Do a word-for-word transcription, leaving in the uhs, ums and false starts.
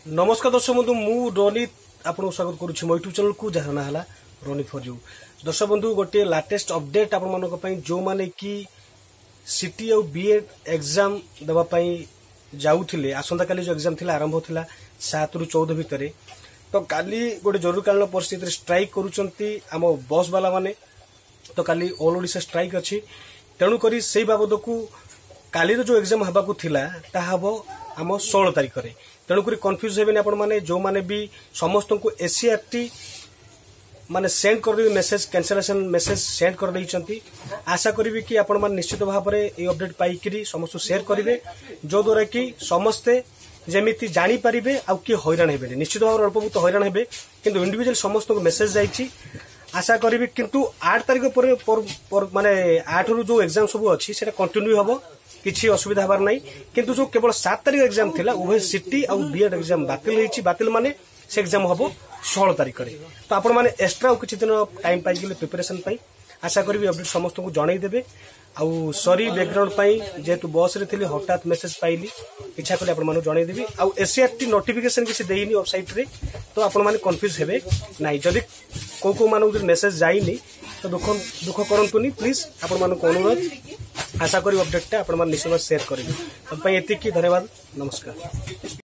नमस्कार दर्शक बंधु मु रोनित आपन स्वागत करुछि मो यूट्यूब चैनल को जहाँ ना हला रोनित फॉर यू। दर्शक बंधु गोटे लेटेस्ट अपडेट आपण मानक पई जो माने कि सिटी और बीएड एग्जाम देबा पई जाउथिले आसंता काली जो एग्जाम थिला आरंभ होथिला सात रु चौदह भितरे तो काली गोटे जरूरकालीन परिस्थिति स्ट्राइक करूचंती आम बस वाला माने तो काली ऑल ओडिशा स्ट्राइक अछि तेणु करी सेही बाबद को काली जो एग्जाम हबा को थिला ता हबो आम सोलह तारिख रे तेणुक कन्फ्यूज हेबे आपण माने जो माने भी समस्त को एसीआरटी माने सेंड कर मेसेज कैंसलेशन मेसेज सेंड कर देइचंती। आशा करी कि आपण माने निश्चित भाव में ये अपडेट पाइकरी समस्त शेयर करेंगे जो द्वारा कि समस्ते जमीती जानी पारिबे आ कि हैरान हेबे निश्चित भाव अल्प बहुत हैरान हेबे किंतु इंडिविजुअल समस्त को मेसेज जाइछि। आशा करी किंतु आठ तारिख पर, पर, पर माने आठ रु जो एग्जाम सब अच्छी से कंटिन्यू हम किसी असुविधा हबार नहीं किंतु जो केवल सात तारिख एग्जाम थिला उभय सिटी और बीएड एग्जाम बातिल होइछि बातिल माने से एग्जाम हम सोलह तारिख रे तो आपण माने एक्स्ट्रा किछि दिन टाइम पाई गेले प्रिपरेशन पाई आशा करी अपडेट समस्त को जणाई देबे आउ सॉरी बैकग्राउंड पाई जेतु बस रे थिली हठात मेसेज पाइली इच्छा कले आपण माने जणाई देबी आउ एसीआरटी नोटिफिकेशन किछि देइनी वेबसाइट रे तो आपण माने कंफ्यूज हेबे नाही जदी को को मानु मेसेज जाइनी तो दुख दुख करंतुनी प्लीज आपण माने को अनुरोध आशा करी अपडेट टा आपण माने निश्चय शेयर करिवे तब पई एतिकी धन्यवाद नमस्कार।